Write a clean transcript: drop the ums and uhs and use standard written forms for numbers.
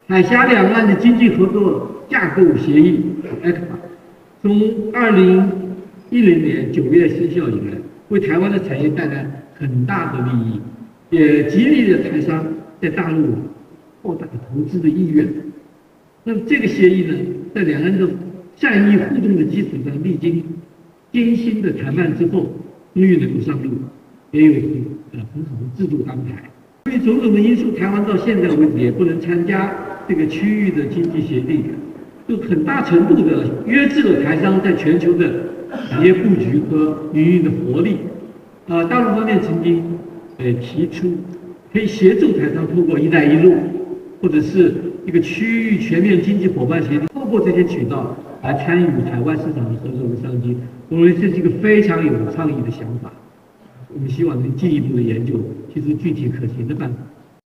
海峡两岸的经济合作架构协议 （ECFA） 从2010年9月生效以来，为台湾的产业带来很大的利益，也激励了台商在大陆扩大投资的意愿。那么这个协议呢，在两岸的善意互动的基础上，历经艰辛的谈判之后，终于能够上路，也有很好的制度安排。由于种种的因素，台湾到现在为止也不能参加这个区域的经济协定，就很大程度的约制了台商在全球的产业布局和营运的活力。大陆方面曾经提出可以协助台商透过"一带一路"或者是一个区域全面经济伙伴协定，透过这些渠道来参与海外市场的合作和商机。我认为这是一个非常有创意的想法。我们希望能进一步的研究，提出具体可行的办法。